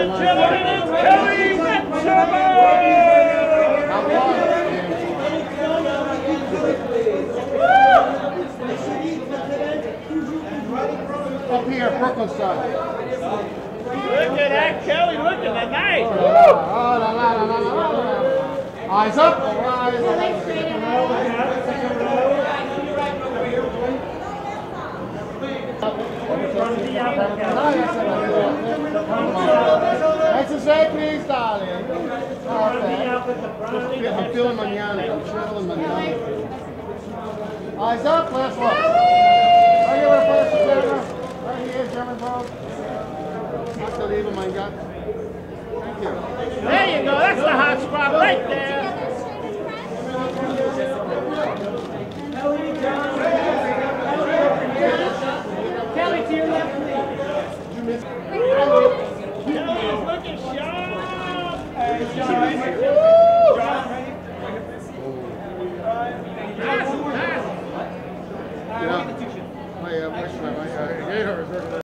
gentlemen, Kelly Metzeler! Up here, Brooklyn side. Look at that, Kelly, look at that knife. Eyes up. Nice and straight, please, darling. I'm feeling mañana. I'm feeling mañana. Eyes up, last one. Right here, first, German. Right here, German bro. Unbelievable, my God. Thank you. There you go, that's the hot spot right there.